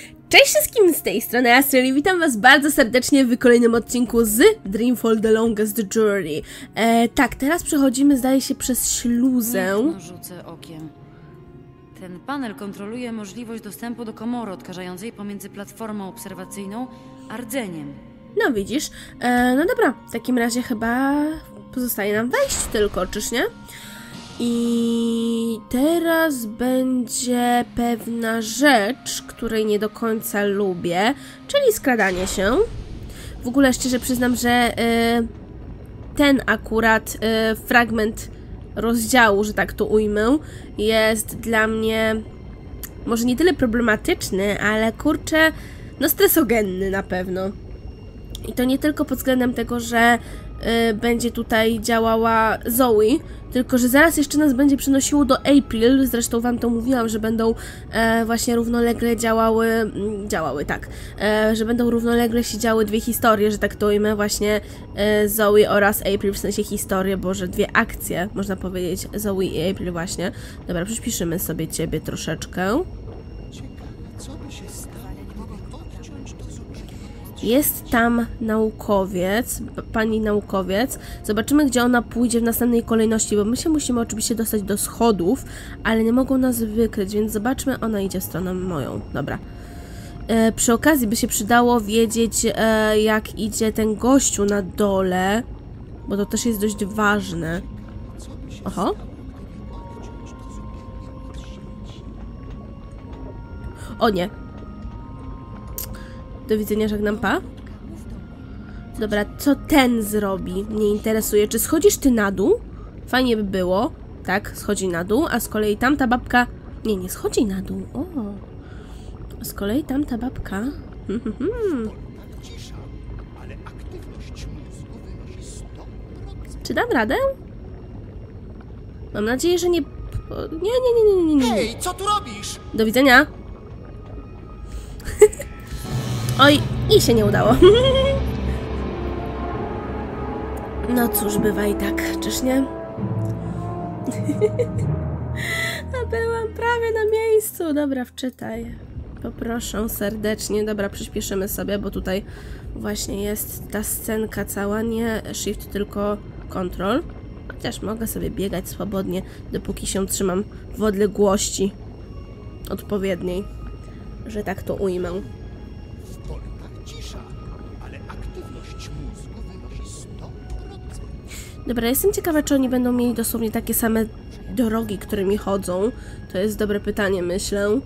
Cześć wszystkim, z tej strony Astrid i witam was bardzo serdecznie w kolejnym odcinku z Dreamfall The Longest Journey. Tak, teraz przechodzimy, zdaje się, przez śluzę. Niech no rzucę okiem. Ten panel kontroluje możliwość dostępu do komory odkażającej pomiędzy platformą obserwacyjną a rdzeniem. No widzisz, no dobra, w takim razie chyba pozostaje nam wejść tylko, czyż nie? I teraz będzie pewna rzecz, której nie do końca lubię, czyli skradanie się. W ogóle szczerze przyznam, że ten akurat fragment rozdziału, że tak to ujmę, jest dla mnie może nie tyle problematyczny, ale kurczę, no stresogenny na pewno. I to nie tylko pod względem tego, że będzie tutaj działała Zoe, tylko że zaraz jeszcze nas będzie przenosiło do April, zresztą wam to mówiłam, że będą właśnie równolegle działały, tak, że będą równolegle się działy dwie historie, że tak to ujmę, właśnie Zoe oraz April, w sensie historie, boże, dwie akcje, można powiedzieć, Zoe i April właśnie. Dobra, przyspieszymy sobie ciebie troszeczkę. Jest tam naukowiec, pani naukowiec. Zobaczymy, gdzie ona pójdzie w następnej kolejności, bo my się musimy oczywiście dostać do schodów, ale nie mogą nas wykryć, więc zobaczmy, ona idzie w stronę moją. Dobra. Przy okazji by się przydało wiedzieć, jak idzie ten gościu na dole, bo to też jest dość ważne. Oho. O nie. Do widzenia, żegnam, pa. Dobra, co ten zrobi? Mnie interesuje. Czy schodzisz ty na dół? Fajnie by było. Tak, schodzi na dół, a z kolei tamta babka... Nie schodzi na dół. O. A z kolei tamta babka... Czy dam radę? Mam nadzieję, że nie... Nie. Hej, co tu robisz? Do widzenia. Oj, i się nie udało. No cóż, bywa i tak, czyż nie? A byłam prawie na miejscu. Dobra, wczytaj. Poproszę serdecznie. Dobra, przyspieszymy sobie, bo tutaj właśnie jest ta scenka cała. Nie shift, tylko control. Chociaż mogę sobie biegać swobodnie, dopóki się trzymam w odległości odpowiedniej, że tak to ujmę. Dobra, jestem ciekawa, czy oni będą mieli dosłownie takie same drogi, którymi chodzą. To jest dobre pytanie, myślę.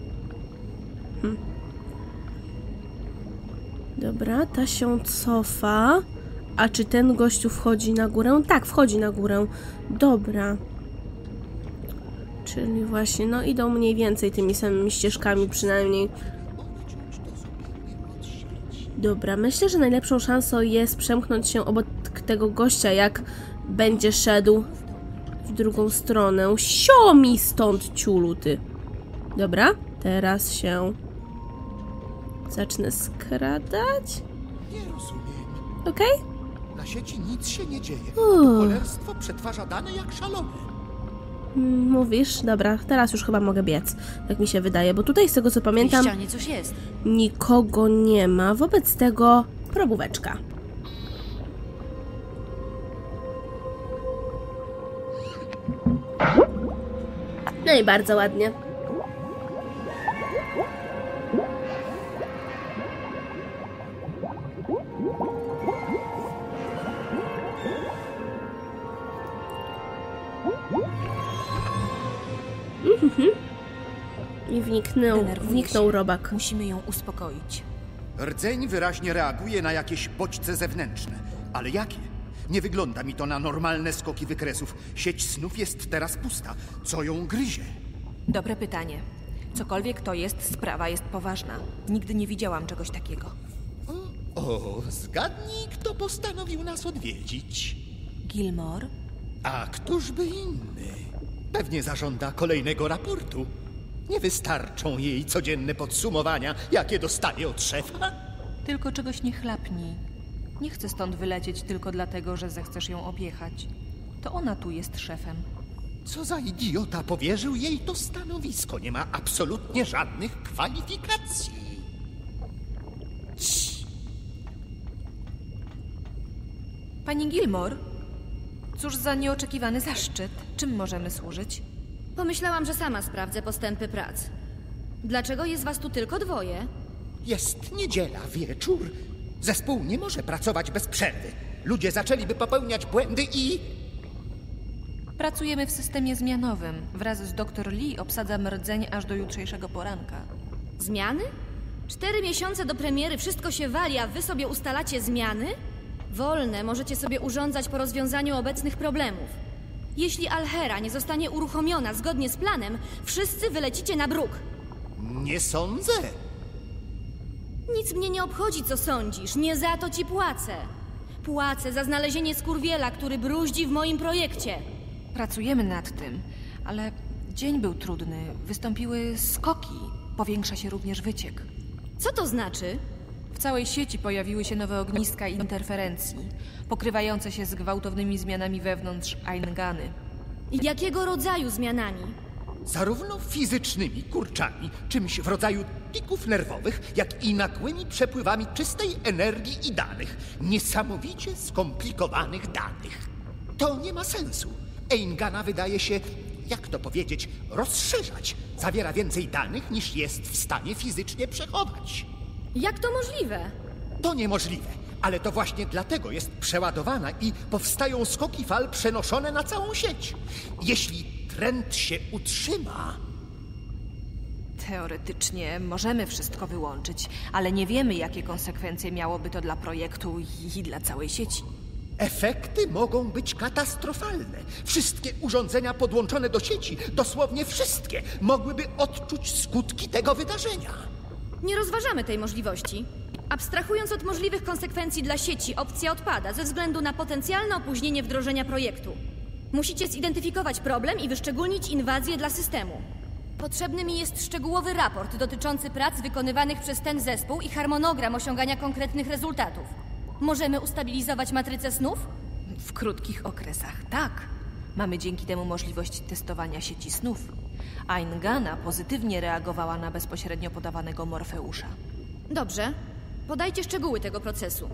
Dobra, ta się cofa. A czy ten gościu wchodzi na górę? Tak, wchodzi na górę. Dobra. Czyli właśnie, no idą mniej więcej tymi samymi ścieżkami przynajmniej. Dobra, myślę, że najlepszą szansą jest przemknąć się obok tego gościa, jak będzie szedł w drugą stronę. Sio mi stąd, ciulu, ty. Dobra, teraz się zacznę skradać. Nie rozumiem. Okej? Na sieci nic się nie dzieje. To cholerstwo przetwarza dane jak szalone. Mówisz? Dobra, teraz już chyba mogę biec. Tak mi się wydaje, bo tutaj z tego co pamiętam... W ścianie coś jest. Nikogo nie ma, wobec tego probóweczka. No i bardzo ładnie. I wniknął robak. Musimy ją uspokoić. Rdzeń wyraźnie reaguje na jakieś bodźce zewnętrzne. Ale jakie? Nie wygląda mi to na normalne skoki wykresów. Sieć snów jest teraz pusta. Co ją gryzie? Dobre pytanie. Cokolwiek to jest, sprawa jest poważna. Nigdy nie widziałam czegoś takiego. O, zgadnij, kto postanowił nas odwiedzić. Gilmore? A któż by inny? Pewnie zażąda kolejnego raportu. Nie wystarczą jej codzienne podsumowania, jakie dostaje od szefa? Tylko czegoś nie chlapnij. Nie chcę stąd wylecieć tylko dlatego, że zechcesz ją objechać. To ona tu jest szefem. Co za idiota powierzył jej to stanowisko? Nie ma absolutnie żadnych kwalifikacji. Pani Gilmore? Cóż za nieoczekiwany zaszczyt. Czym możemy służyć? Pomyślałam, że sama sprawdzę postępy prac. Dlaczego jest was tu tylko 2? Jest niedziela, wieczór. Zespół nie może pracować bez przerwy. Ludzie zaczęliby popełniać błędy i... Pracujemy w systemie zmianowym. Wraz z dr Lee obsadzam rdzeń aż do jutrzejszego poranka. Zmiany? 4 miesiące do premiery, wszystko się wali, a wy sobie ustalacie zmiany? Wolne możecie sobie urządzać po rozwiązaniu obecnych problemów. Jeśli Alhera nie zostanie uruchomiona zgodnie z planem, wszyscy wylecicie na bruk. Nie sądzę. Nic mnie nie obchodzi, co sądzisz. Nie za to ci płacę. Płacę za znalezienie skurwiela, który bruździ w moim projekcie. Pracujemy nad tym, ale dzień był trudny. Wystąpiły skoki. Powiększa się również wyciek. Co to znaczy? W całej sieci pojawiły się nowe ogniska interferencji, pokrywające się z gwałtownymi zmianami wewnątrz Aingany. Jakiego rodzaju zmianami? Zarówno fizycznymi kurczami, czymś w rodzaju tików nerwowych, jak i nagłymi przepływami czystej energii i danych. Niesamowicie skomplikowanych danych. To nie ma sensu. Aingana wydaje się, jak to powiedzieć, rozszerzać. Zawiera więcej danych, niż jest w stanie fizycznie przechować. Jak to możliwe? To niemożliwe, ale to właśnie dlatego jest przeładowana i powstają skoki fal przenoszone na całą sieć. Jeśli trend się utrzyma... Teoretycznie możemy wszystko wyłączyć, ale nie wiemy, jakie konsekwencje miałoby to dla projektu i dla całej sieci. Efekty mogą być katastrofalne. Wszystkie urządzenia podłączone do sieci, dosłownie wszystkie, mogłyby odczuć skutki tego wydarzenia. Nie rozważamy tej możliwości. Abstrahując od możliwych konsekwencji dla sieci, opcja odpada ze względu na potencjalne opóźnienie wdrożenia projektu. Musicie zidentyfikować problem i wyszczególnić inwazję dla systemu. Potrzebny mi jest szczegółowy raport dotyczący prac wykonywanych przez ten zespół i harmonogram osiągania konkretnych rezultatów. Możemy ustabilizować matrycę snów? W krótkich okresach tak. Mamy dzięki temu możliwość testowania sieci snów. Aingana pozytywnie reagowała na bezpośrednio podawanego Morfeusza. Dobrze. Podajcie szczegóły tego procesu.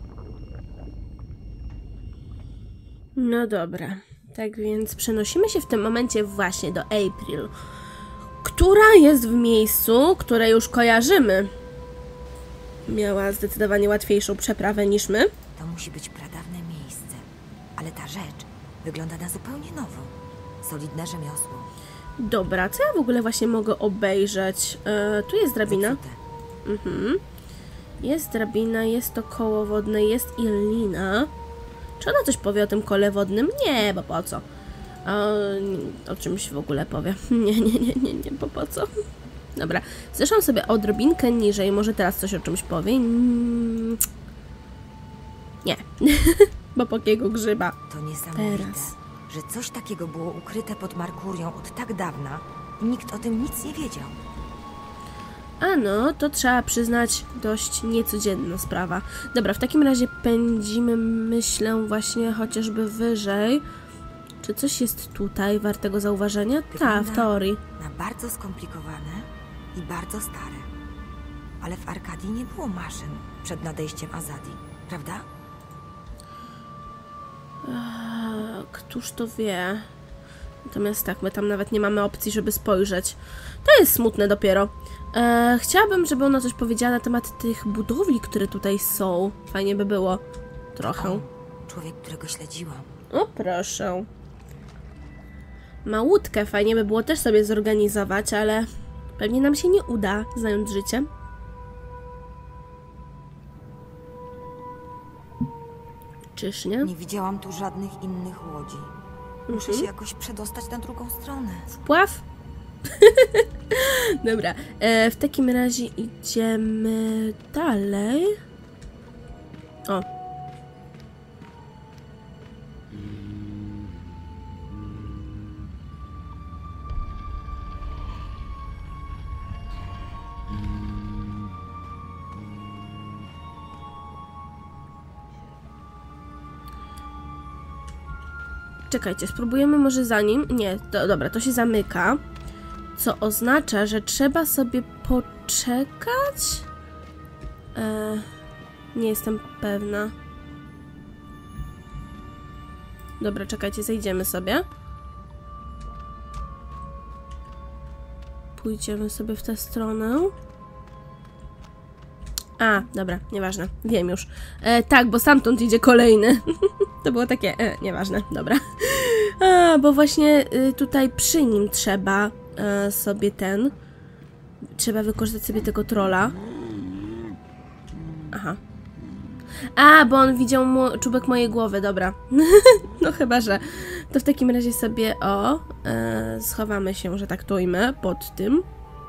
No dobra. Tak więc przenosimy się w tym momencie właśnie do April, która jest w miejscu, które już kojarzymy. Miała zdecydowanie łatwiejszą przeprawę niż my. To musi być pradawne miejsce. Ale ta rzecz wygląda na zupełnie nową. Solidne rzemiosło. Dobra, co ja w ogóle właśnie mogę obejrzeć? Tu jest drabina. Zepsute. Jest drabina, jest to koło wodne, jest i lina. Czy ona coś powie o tym kole wodnym? Nie, bo po co? O czymś w ogóle powie. Nie, bo po co? Dobra, zeszłam sobie odrobinkę niżej, może teraz coś o czymś powie. Nie, bo pokiego grzyba. To niesamowite, Teraz. że coś takiego było ukryte pod Markurią od tak dawna i nikt o tym nic nie wiedział. A no, to trzeba przyznać dość niecodzienna sprawa. Dobra, w takim razie pędzimy, myślę, właśnie chociażby wyżej. Czy coś jest tutaj wartego zauważenia? Tak, w teorii. Na bardzo skomplikowane i bardzo stare. Ale w Arkadii nie było maszyn przed nadejściem Azadi, prawda? Któż to wie? Natomiast tak, my tam nawet nie mamy opcji, żeby spojrzeć. To jest smutne dopiero. Chciałabym, żeby ona coś powiedziała na temat tych budowli, które tutaj są. Fajnie by było. Trochę. Człowiek, którego śledziłam. O, proszę. Ma łódkę, fajnie by było też sobie zorganizować, ale pewnie nam się nie uda, znając życie. Czyż nie? Nie widziałam tu żadnych innych łodzi. Muszę się jakoś przedostać na drugą stronę. Wpław? Dobra, w takim razie idziemy dalej. O. Czekajcie, spróbujemy może za nim. Nie, dobra, to się zamyka. Co oznacza, że trzeba sobie poczekać? Nie jestem pewna. Dobra, czekajcie, zejdziemy sobie. Pójdziemy sobie w tę stronę. A, dobra, nieważne. Wiem już. Tak, bo stamtąd idzie kolejny. To było takie, nieważne, dobra. Bo właśnie tutaj przy nim trzeba sobie trzeba wykorzystać sobie tego trolla. Aha. A, bo on widział czubek mojej głowy, dobra. No chyba, że. To w takim razie sobie, schowamy się, że tak to ujmę, pod tym.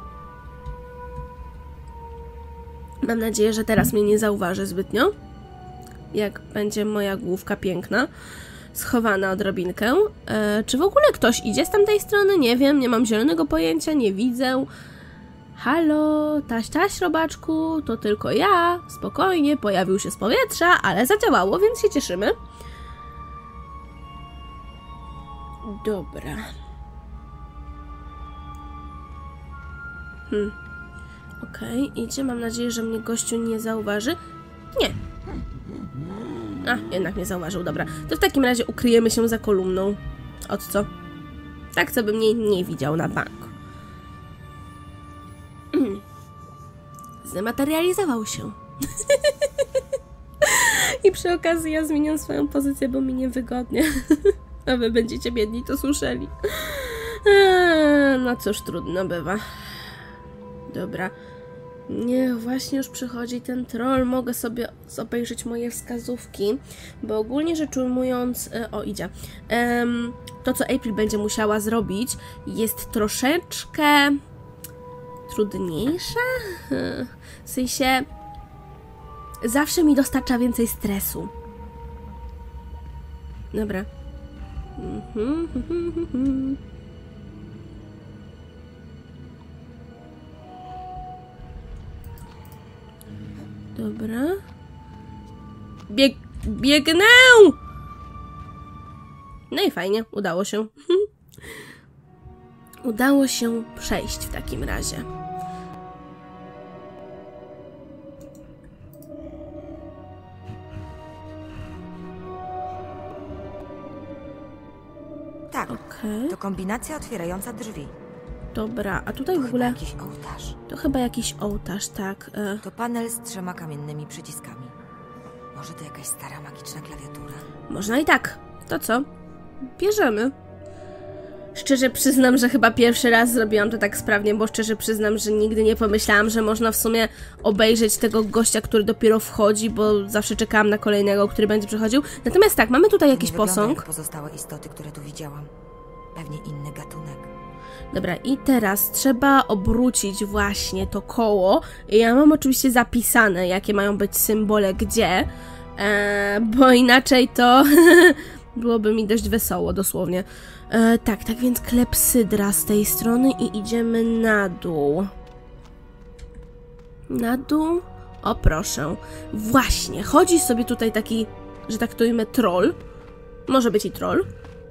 Mam nadzieję, że teraz mnie nie zauważy zbytnio. Jak będzie moja główka piękna. Schowana odrobinkę. Czy w ogóle ktoś idzie z tamtej strony? Nie wiem, nie mam zielonego pojęcia, nie widzę. Halo, taś, robaczku, to tylko ja. Spokojnie, pojawił się z powietrza, ale zadziałało, więc się cieszymy. Dobra. Okej, idzie. Mam nadzieję, że mnie gościu nie zauważy. Nie. A, jednak mnie zauważył, dobra. To w takim razie ukryjemy się za kolumną. Od co? Tak, co by mnie nie widział na bank. Zmaterializował się. I przy okazji ja zmieniam swoją pozycję, bo mi niewygodnie. A wy będziecie biedni to słyszeli. No cóż, trudno bywa. Dobra. Niech właśnie już przychodzi ten troll. Mogę sobie obejrzeć moje wskazówki. Bo ogólnie rzecz ujmując... idzie. To, co April będzie musiała zrobić, jest troszeczkę... trudniejsze? W sensie... zawsze mi dostarcza więcej stresu. Dobra. Dobra. Biegnę! No i fajnie, udało się. Udało się przejść w takim razie. Tak, Okej. to kombinacja otwierająca drzwi. Dobra, a tutaj w Chyba ogóle... jakiś ołtarz. To chyba jakiś ołtarz, tak. To panel z 3 kamiennymi przyciskami. Może to jakaś stara magiczna klawiatura? Można i tak. To co? Bierzemy. Szczerze przyznam, że chyba pierwszy raz zrobiłam to tak sprawnie, bo szczerze przyznam, że nigdy nie pomyślałam, że można w sumie obejrzeć tego gościa, który dopiero wchodzi, bo zawsze czekałam na kolejnego, który będzie przychodził. Natomiast tak, mamy tutaj jakiś Nie wygląda posąg. jak pozostałe istoty, które tu widziałam. Pewnie inny gatunek. Dobra, i teraz trzeba obrócić właśnie to koło. Ja mam oczywiście zapisane, jakie mają być symbole gdzie, bo inaczej to byłoby mi dość wesoło, dosłownie. Tak więc klepsydra z tej strony i idziemy na dół. Na dół? O proszę. Właśnie, chodzi sobie tutaj taki, że tak to imię, troll. Może być i troll.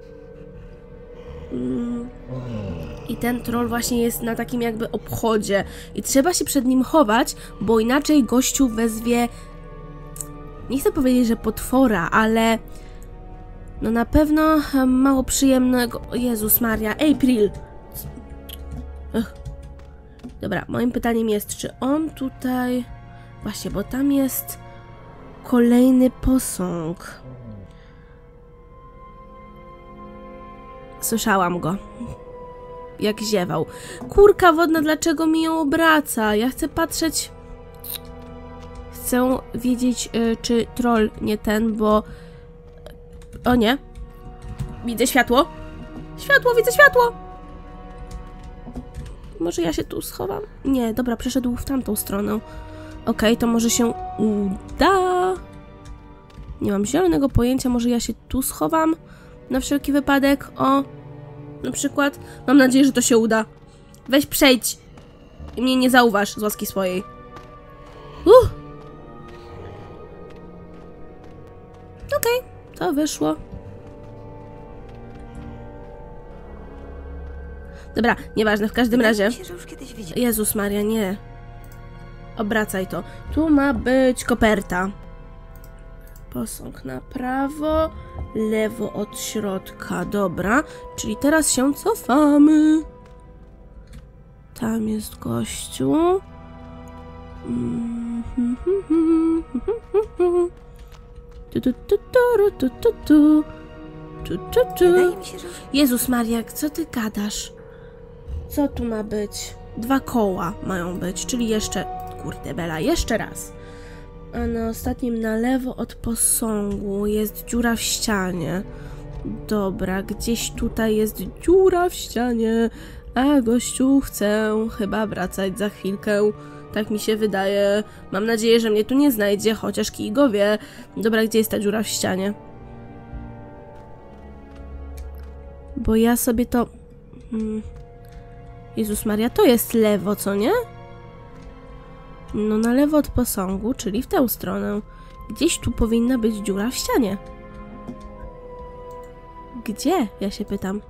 I ten troll właśnie jest na takim jakby obchodzie. I trzeba się przed nim chować, bo inaczej gościu wezwie... Nie chcę powiedzieć, że potwora, ale... No na pewno mało przyjemnego... Jezus Maria, April! Dobra, moim pytaniem jest, czy on tutaj... Właśnie, bo tam jest kolejny posąg. Słyszałam go. Jak ziewał. Kurka wodna, dlaczego mi ją obraca? Ja chcę patrzeć... Chcę wiedzieć, czy troll nie ten, bo... O nie. Widzę światło. Światło, widzę światło! Może ja się tu schowam? Nie, dobra, przeszedł w tamtą stronę. Okej, to może się uda. Nie mam zielonego pojęcia, może ja się tu schowam? Na wszelki wypadek, o, na przykład. Mam nadzieję, że to się uda. Weź przejdź i mnie nie zauważ z łaski swojej. Okej, to wyszło. Dobra, nieważne, w każdym razie. Wydaje mi się, że już kiedyś widziałam. Jezus Maria, nie. Obracaj to. Tu ma być koperta. Posąg na prawo, lewo od środka. Dobra, czyli teraz się cofamy. Tam jest gościu. Wydaje mi się, że... Jezus Maria, co ty gadasz? Co tu ma być? 2 koła mają być, czyli jeszcze... Kurde bela, jeszcze raz. A na ostatnim na lewo od posągu jest dziura w ścianie. Dobra, gdzieś tutaj jest dziura w ścianie. A gościu, chcę chyba wracać za chwilkę. Tak mi się wydaje. Mam nadzieję, że mnie tu nie znajdzie, chociaż kij go wie. Dobra, gdzie jest ta dziura w ścianie? Bo ja sobie to... Jezus Maria, to jest lewo, co nie? No na lewo od posągu, czyli w tę stronę. Gdzieś tu powinna być dziura w ścianie. Gdzie? Ja się pytam.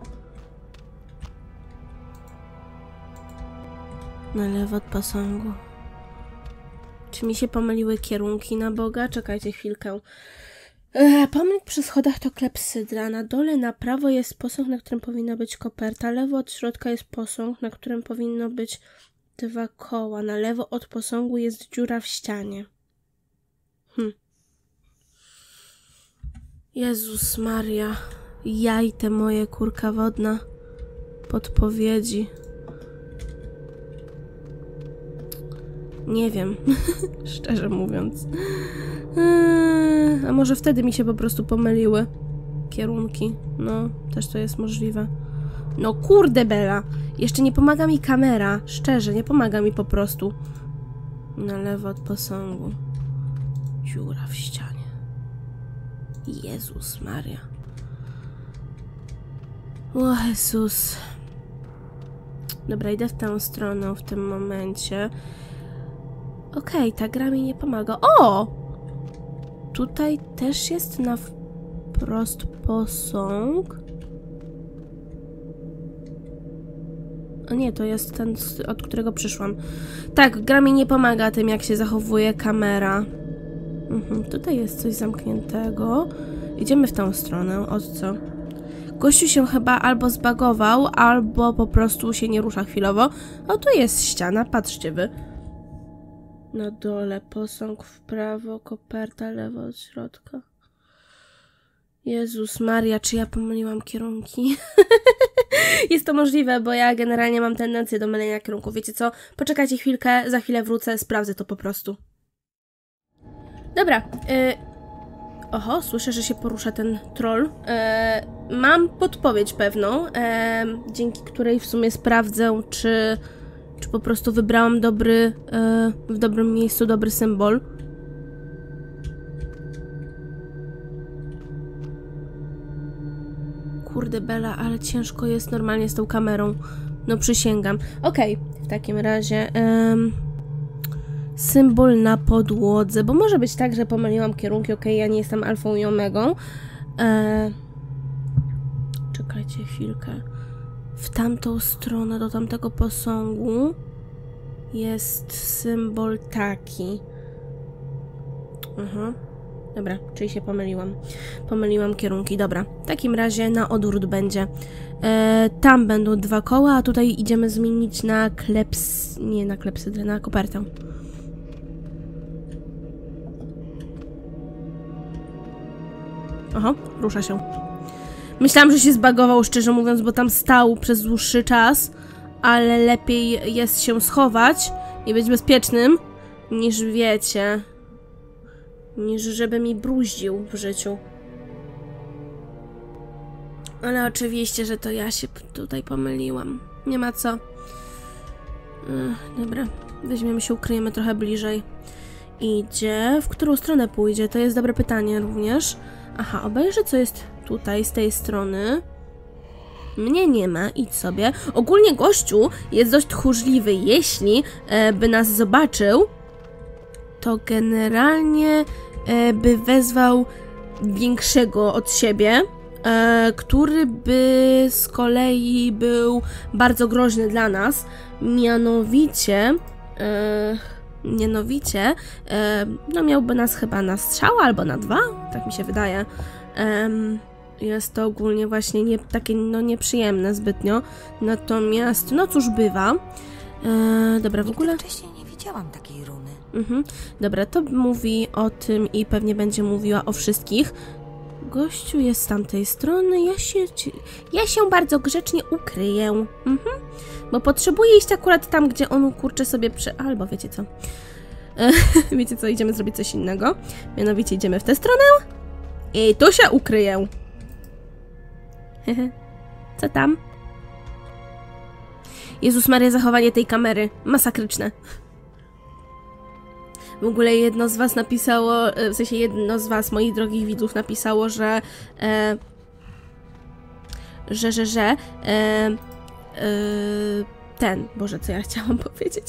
Na lewo od posągu. Czy mi się pomyliły kierunki na Boga? Czekajcie chwilkę. Pomnik przy schodach to klepsydra. Na dole na prawo jest posąg, na którym powinna być koperta. Lewo od środka jest posąg, na którym powinno być 2 koła. Na lewo od posągu jest dziura w ścianie. Jezus Maria. Jaj te moje, kurka wodna. Podpowiedzi. Nie wiem. Szczerze mówiąc. A może wtedy mi się po prostu pomyliły kierunki. No, też to jest możliwe. No kurde bela. Jeszcze nie pomaga mi kamera. Szczerze, nie pomaga mi po prostu. Na lewo od posągu. Dziura w ścianie. Jezus Maria. O Jezus. Dobra, idę w tę stronę w tym momencie. Okej, ta gra mi nie pomaga. O! Tutaj też jest na wprost posąg. O nie, to jest ten, od którego przyszłam. Tak, gra mi nie pomaga tym, jak się zachowuje kamera. Tutaj jest coś zamkniętego. Idziemy w tą stronę. Od co? Gościu się chyba albo zbagował, albo po prostu się nie rusza chwilowo. O, tu jest ściana, patrzcie wy. Na dole posąg w prawo, koperta lewo od środka. Jezus Maria, czy ja pomyliłam kierunki? Jest to możliwe, bo ja generalnie mam tendencję do mylenia kierunków. Wiecie co? Poczekajcie chwilkę, za chwilę wrócę, sprawdzę to po prostu. Dobra. Oho, słyszę, że się porusza ten troll. Mam podpowiedź pewną, dzięki której w sumie sprawdzę, czy po prostu wybrałam w dobrym miejscu dobry symbol. Kurde bela, ale ciężko jest normalnie z tą kamerą. No przysięgam. Okej, w takim razie symbol na podłodze, bo może być tak, że pomyliłam kierunki. Okej, ja nie jestem alfą i omegą. Czekajcie chwilkę. W tamtą stronę, do tamtego posągu jest symbol taki. Dobra, czyli się pomyliłam. Pomyliłam kierunki, dobra. W takim razie na odwrót będzie. Tam będą 2 koła, a tutaj idziemy zmienić na nie na klepsydrę, na kopertę. Oho, rusza się. Myślałam, że się zbagował, szczerze mówiąc, bo tam stał przez dłuższy czas, ale lepiej jest się schować i być bezpiecznym, niż wiecie, niż żeby mi bruździł w życiu. Ale oczywiście, że to ja się tutaj pomyliłam. Nie ma co. Dobra, weźmiemy się, ukryjemy trochę bliżej. Idzie. W którą stronę pójdzie? To jest dobre pytanie również. Aha, obejrzę, co jest tutaj, z tej strony. Mnie nie ma, idź sobie. Ogólnie gościu jest dość tchórzliwy. Jeśli by nas zobaczył, to generalnie by wezwał większego od siebie, który by z kolei był bardzo groźny dla nas. Mianowicie Mianowicie, no miałby nas chyba na strzał albo na 2, tak mi się wydaje. Jest to ogólnie właśnie takie no nieprzyjemne zbytnio. Natomiast, no cóż bywa. Dobra, w ogóle... Wcześniej nie widziałam takiej runy. Dobra, to mówi o tym i pewnie będzie mówiła o wszystkich. Gościu jest z tamtej strony, ja się bardzo grzecznie ukryję. Bo potrzebuję iść akurat tam, gdzie on kurczę sobie albo wiecie co? Wiecie co, idziemy zrobić coś innego. Mianowicie idziemy w tę stronę i tu się ukryję. Co tam? Jezus Maria, zachowanie tej kamery. Masakryczne. W ogóle jedno z was napisało, w sensie jedno z was, moich drogich widzów, napisało, że Boże, co ja chciałam powiedzieć,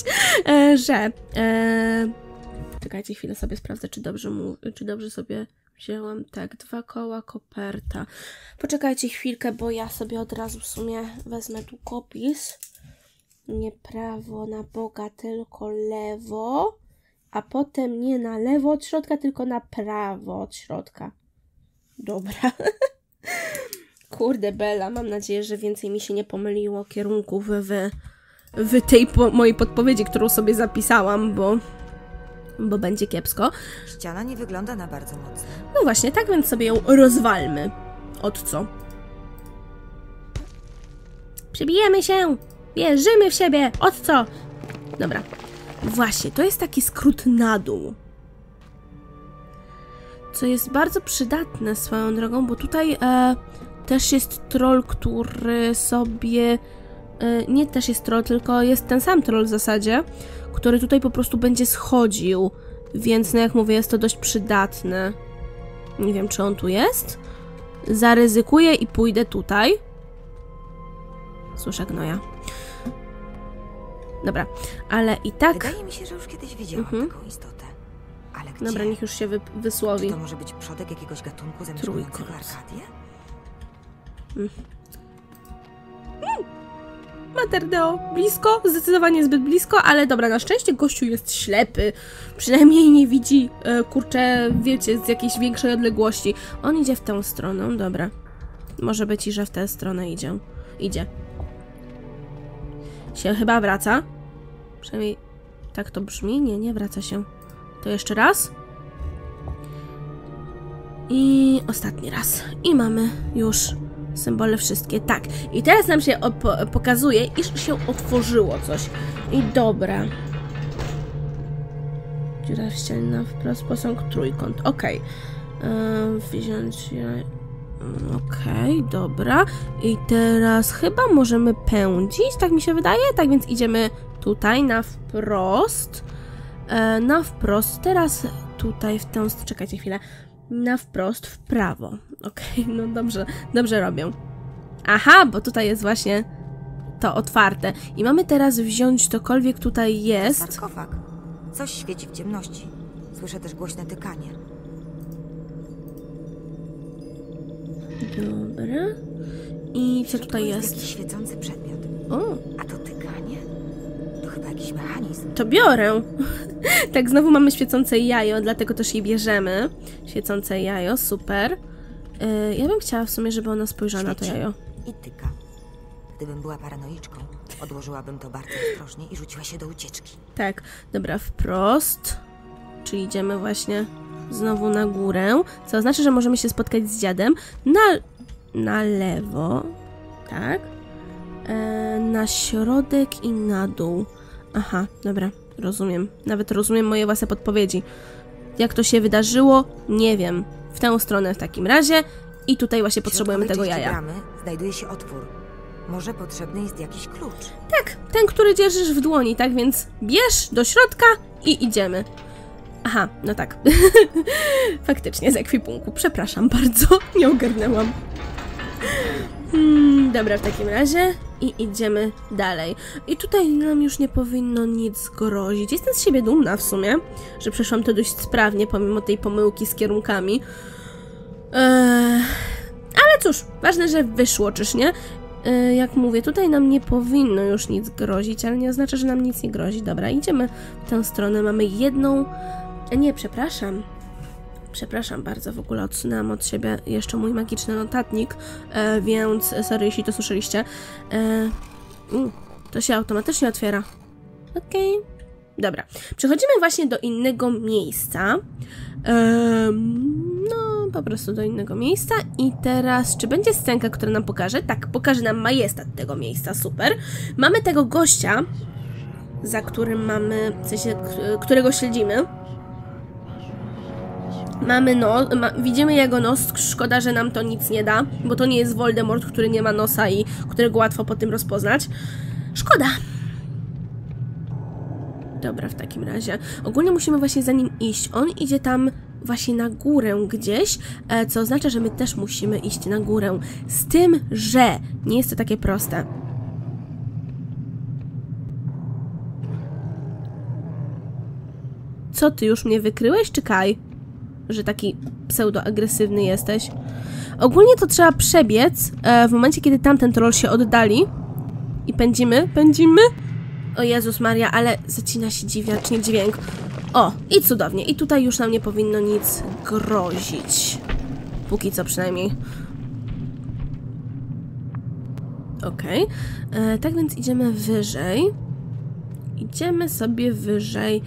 czekajcie chwilę, sobie sprawdzę, czy dobrze sobie wzięłam. Tak, 2 koła, koperta. Poczekajcie chwilkę, bo ja sobie od razu w sumie wezmę długopis. Nie prawo na Boga, tylko lewo. A potem nie na lewo od środka, tylko na prawo od środka. Dobra. Kurde Bella, mam nadzieję, że więcej mi się nie pomyliło kierunków w tej mojej podpowiedzi, którą sobie zapisałam, bo będzie kiepsko. Ściana nie wygląda na bardzo mocno. No właśnie, tak więc sobie ją rozwalmy. Od co? Przybijemy się! Wierzymy w siebie! Od co? Dobra. Właśnie, to jest taki skrót na dół. Co jest bardzo przydatne swoją drogą, bo tutaj też jest troll, który sobie... nie też jest troll, tylko jest ten sam troll w zasadzie, który tutaj po prostu będzie schodził. Więc, no jak mówię, jest to dość przydatne. Nie wiem, czy on tu jest. Zaryzykuję i pójdę tutaj. Słyszę gnoja. Dobra, ale i tak... Wydaje mi się, że już kiedyś widziałam taką istotę. Ale gdzie? Dobra, niech już się wysłowi. Czy to może być przodek jakiegoś gatunku zamieszkującego Arkadię? Materdeo, blisko, zdecydowanie zbyt blisko, ale dobra, na szczęście gościu jest ślepy. Przynajmniej nie widzi, kurczę, wiecie, z jakiejś większej odległości. On idzie w tę stronę, dobra. Może być i że w tę stronę idzie. Się chyba wraca. Przynajmniej tak to brzmi. Nie wraca się. To jeszcze raz. I ostatni raz. I mamy już symbole wszystkie. Tak. I teraz nam się pokazuje, iż się otworzyło coś. I dobra. Dziura w ścianie na wprost, posąg, trójkąt. Okej. Wziąć... Okej, dobra. I teraz chyba możemy pędzić, tak mi się wydaje. Tak więc idziemy tutaj na wprost. Teraz tutaj w tę... Czekajcie chwilę. Na wprost, w prawo. Okej, no dobrze robię. Aha, bo tutaj jest właśnie to otwarte. I mamy teraz wziąć cokolwiek tutaj jest. Sarkofag. Coś świeci w ciemności. Słyszę też głośne tykanie. Dobra. I co tutaj jest? Jakiś świecący przedmiot. O. A to tykanie? To chyba jakiś mechanizm. To biorę. Tak, znowu mamy świecące jajo, dlatego też je bierzemy. Świecące jajo, super. Ja bym chciała w sumie, żeby ona spojrzała na to jajo. I tyka. Gdybym była paranoiczką, odłożyłabym to bardzo ostrożnie i rzuciła się do ucieczki. Tak, dobra, wprost. Czyli idziemy właśnie znowu na górę, co oznacza, że możemy się spotkać z dziadem. Na lewo, tak. Na środek i na dół. Aha, dobra, rozumiem. Nawet rozumiem moje własne podpowiedzi. Jak to się wydarzyło, nie wiem. W tę stronę w takim razie. I tutaj właśnie potrzebujemy tego jaja. Bramy znajduje się otwór. Może potrzebny jest jakiś klucz. Tak, ten, który dzierżysz w dłoni, tak więc bierz do środka i idziemy. Aha, no tak. Faktycznie z ekwipunku. Przepraszam bardzo, nie ogarnęłam. Dobra, w takim razie i idziemy dalej. I tutaj nam już nie powinno nic grozić. Jestem z siebie dumna w sumie, że przeszłam to dość sprawnie, pomimo tej pomyłki z kierunkami. Ale cóż, ważne, że wyszło, czyż nie? jak mówię, tutaj nam nie powinno już nic grozić, ale nie oznacza, że nam nic nie grozi. Dobra, idziemy w tę stronę. Mamy jedną... Nie, przepraszam. Przepraszam bardzo, w ogóle odsunęłam od siebie jeszcze mój magiczny notatnik, więc sorry, jeśli to słyszeliście. To się automatycznie otwiera. Okej. Dobra. Przechodzimy właśnie do innego miejsca. No, po prostu do innego miejsca. I teraz, czy będzie scenka, która nam pokaże? Tak, pokaże nam majestat tego miejsca. Super. Mamy tego gościa, za którym mamy, w sensie, którego śledzimy. Mamy widzimy jego nos, szkoda, że nam to nic nie da, bo to nie jest Voldemort, który nie ma nosa i którego łatwo po tym rozpoznać. Szkoda. Dobra, w takim razie. Ogólnie musimy właśnie za nim iść. On idzie tam właśnie na górę gdzieś, co oznacza, że my też musimy iść na górę. Z tym, że nie jest to takie proste. Co, ty już mnie wykryłeś, czy Kaj? Że taki pseudo-agresywny jesteś. Ogólnie to trzeba przebiec w momencie, kiedy tamten troll się oddali. I pędzimy. O Jezus Maria, ale zacina się dziwacznie dźwięk. O, i cudownie. I tutaj już nam nie powinno nic grozić. Póki co przynajmniej. Okej. Tak więc idziemy wyżej. Idziemy sobie wyżej.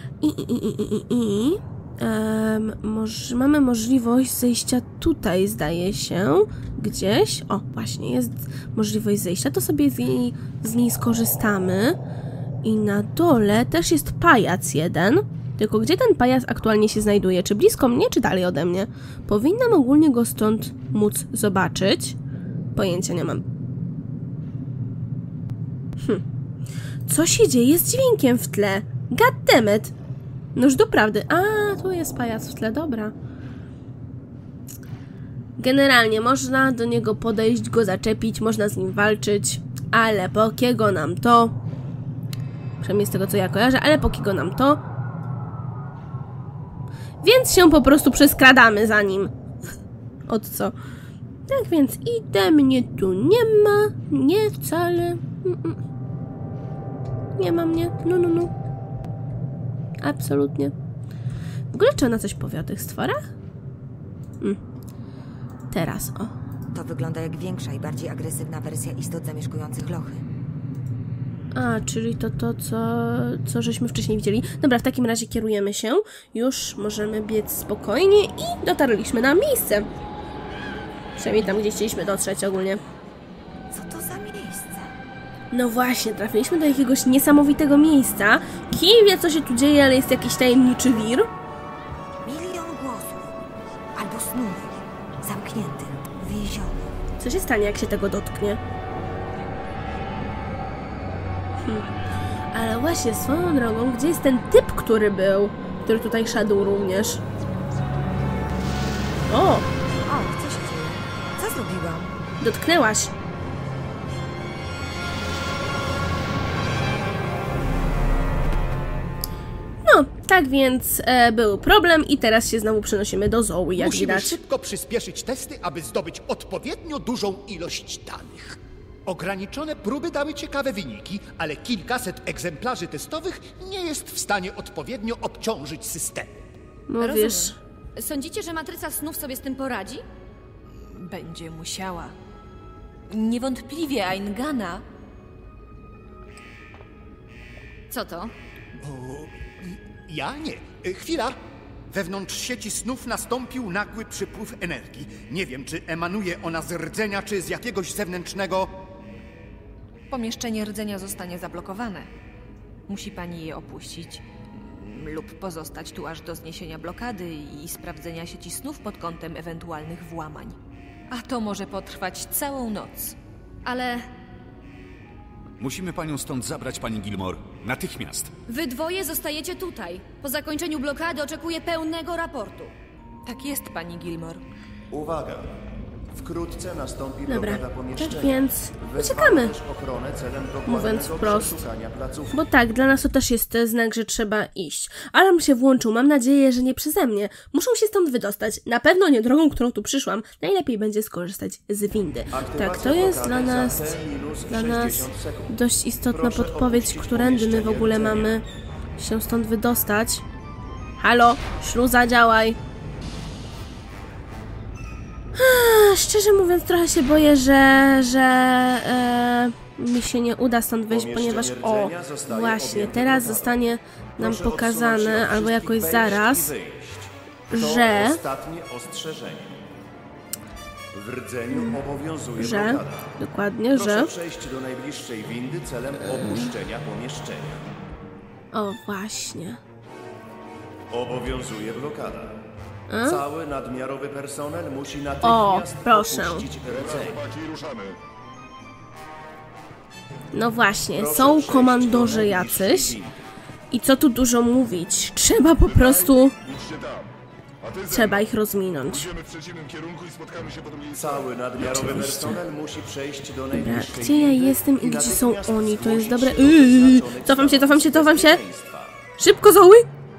Mamy możliwość zejścia tutaj, zdaje się, gdzieś. O, właśnie, jest możliwość zejścia. To sobie z niej skorzystamy. I na dole też jest pajac jeden. Tylko gdzie ten pajac aktualnie się znajduje? Czy blisko mnie, czy dalej ode mnie? Powinnam ogólnie go stąd móc zobaczyć. Pojęcia nie mam. Co się dzieje z dźwiękiem w tle? Goddammit! Noż doprawdy. A, tu jest pajac w tle, dobra. Generalnie można do niego podejść, go zaczepić, można z nim walczyć, ale po kiego nam to? Przynajmniej z tego, co ja kojarzę, ale po kiego nam to? Więc się po prostu przeskradamy za nim. Od co? Tak więc idę, mnie tu nie ma. Nie, wcale. Nie ma mnie. No. Absolutnie. W ogóle czy ona coś powie o tych stworach? Teraz, o. To wygląda jak większa i bardziej agresywna wersja istot zamieszkujących lochy. A, czyli to, co żeśmy wcześniej widzieli. Dobra, w takim razie kierujemy się. Już możemy biec spokojnie i dotarliśmy na miejsce. Przynajmniej tam, gdzie chcieliśmy dotrzeć ogólnie. Co to za miejsce? No właśnie, trafiliśmy do jakiegoś niesamowitego miejsca. Kij wie, co się tu dzieje, ale jest jakiś tajemniczy wir. Milion głosów. Albo snów. Zamkniętych, uwięzionych. Co się stanie, jak się tego dotknie? Ale właśnie, swoją drogą, gdzie jest ten typ, który tutaj szedł również? O, co się dzieje? Co zrobiłam? dotknęłaś. No, tak więc był problem i teraz się znowu przenosimy do Zoe, jak Musimy widać. szybko przyspieszyć testy, aby zdobyć odpowiednio dużą ilość danych. Ograniczone próby dały ciekawe wyniki, ale kilkaset egzemplarzy testowych nie jest w stanie odpowiednio obciążyć systemu. Mówisz. Rozumiem. Sądzicie, że matryca snów sobie z tym poradzi? Będzie musiała. Niewątpliwie Aingana. Co to? Ja nie. Chwila. Wewnątrz sieci snów nastąpił nagły przypływ energii. Nie wiem, czy emanuje ona z rdzenia, czy z jakiegoś zewnętrznego... Pomieszczenie rdzenia zostanie zablokowane. Musi pani je opuścić. Lub pozostać tu aż do zniesienia blokady i sprawdzenia sieci snów pod kątem ewentualnych włamań. A to może potrwać całą noc. Ale Musimy panią stąd zabrać, pani Gilmore. Natychmiast. wy dwoje zostajecie tutaj. Po zakończeniu blokady oczekuję pełnego raportu. Tak jest, pani Gilmore. Uwaga! Wkrótce nastąpi Dobra, blokada pomieszczenia. tak więc Wezwano uciekamy. też ochronę celem dokładnego Mówiąc wprost. przeszukania placówki. Bo tak, dla nas to też jest znak, że trzeba iść. Alarm się włączył, mam nadzieję, że nie przeze mnie. Muszą się stąd wydostać. Na pewno nie drogą, którą tu przyszłam. Najlepiej będzie skorzystać z windy. Tak, to jest dla nas dość istotna podpowiedź, którędy my w ogóle mamy się stąd wydostać. Halo, śluza, działaj. Szczerze mówiąc, trochę się boję, że mi się nie uda stąd wyjść, ponieważ właśnie, teraz zostanie nam pokazane, albo jakoś zaraz, że... Ostatnie ostrzeżenie. W rdzeniu obowiązuje blokada. Dokładnie, Proszę przejść do najbliższej windy celem opuszczenia pomieszczenia. O, właśnie. Obowiązuje blokada. Cały nadmiarowy personel musi O, natychmiast proszę. opuścić rdzenie. No właśnie, Proszę są przejść komandorzy do najbliższej jacyś. windy. I co tu dużo mówić? Trzeba po prostu... Trzeba ich rozminąć. Cały nadmiarowy personel musi przejść do Dobra, najbliższej gdzie ja windy jestem i i gdzie są natychmiast oni? To jest zgłosić dobre... się do wyznaczonych Cofam się, cofam się, cofam się! bezpieczeństwa. Szybko, Zoe!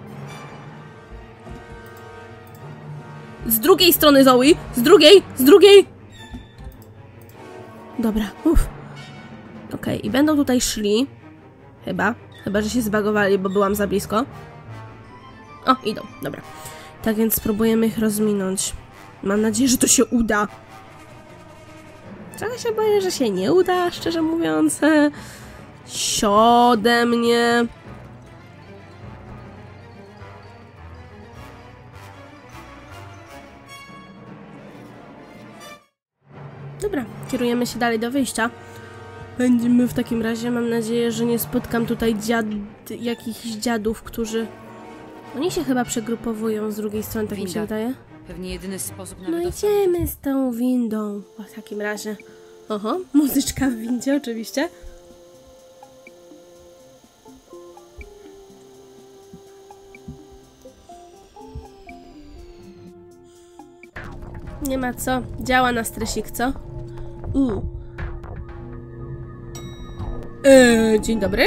Z drugiej strony, Zoe! Z drugiej! Z drugiej! Dobra, Okej, i będą tutaj szli. Chyba, że się zbagowali, bo byłam za blisko. O, idą, dobra. Tak więc spróbujemy ich rozminąć. Mam nadzieję, że to się uda. Trochę się boję, że się nie uda, szczerze mówiąc. Ode mnie. Dobra, kierujemy się dalej do wyjścia. Będziemy w takim razie, mam nadzieję, że nie spotkam tutaj jakichś dziadów, którzy... Oni się chyba przegrupowują z drugiej strony, tak mi się Winda. wydaje. Pewnie jedyny sposób na No wydostanie. idziemy z tą windą. W takim razie. Oho, muzyczka w windzie oczywiście. Nie ma co. Działa na stresik, co? Dzień dobry.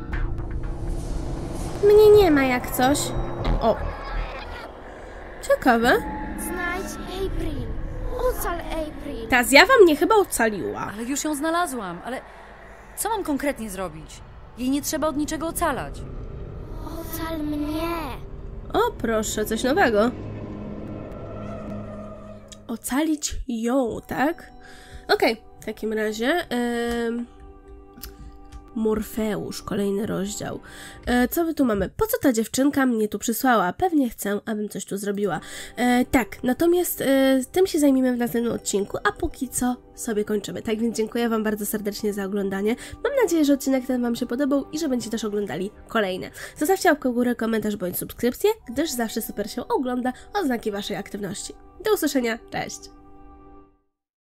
Mnie nie ma jak coś. O. Ciekawe. Znajdź April. Ocal April. Ta zjawa mnie chyba ocaliła. Ale już ją znalazłam, ale co mam konkretnie zrobić? Jej nie trzeba od niczego ocalać. Ocal mnie. O, proszę, coś nowego. Ocalić ją, tak? Okej, w takim razie... Morfeusz, kolejny rozdział. Co my tu mamy? Po co ta dziewczynka mnie tu przysłała? Pewnie chcę, abym coś tu zrobiła. Tak, natomiast tym się zajmiemy w następnym odcinku, a póki co sobie kończymy. Tak więc dziękuję Wam bardzo serdecznie za oglądanie. Mam nadzieję, że odcinek ten Wam się podobał i że będziecie też oglądali kolejne. Zostawcie łapkę w górę, komentarz bądź subskrypcję, gdyż zawsze super się ogląda oznaki Waszej aktywności. Do usłyszenia, cześć!